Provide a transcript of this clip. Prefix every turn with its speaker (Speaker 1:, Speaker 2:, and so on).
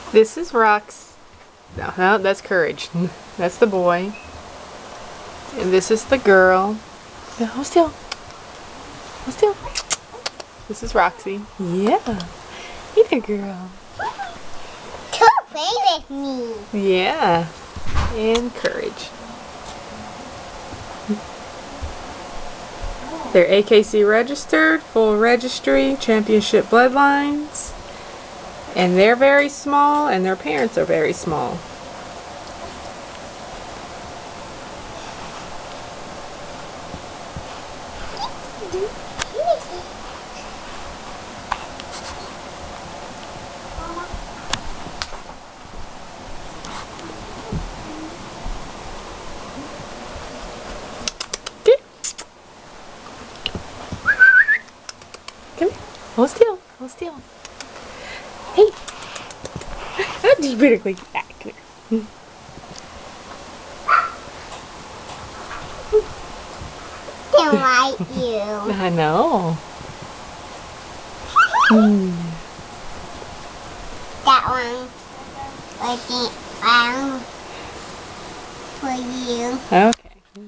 Speaker 1: This is Rox. No, that's Courage. That's the boy. And this is the girl. No, hold still. Hold still. This is Roxy. Yeah. Hey there, girl.
Speaker 2: Come play with me.
Speaker 1: Yeah. And Courage. They're AKC registered, full registry, championship bloodlines. And they're very small, and their parents are very small. Come here. Hold still. Hold still. Hey. You better go back. Come here.
Speaker 2: Don't like you.
Speaker 1: I know.
Speaker 2: That one wasn't round for you.
Speaker 1: Okay.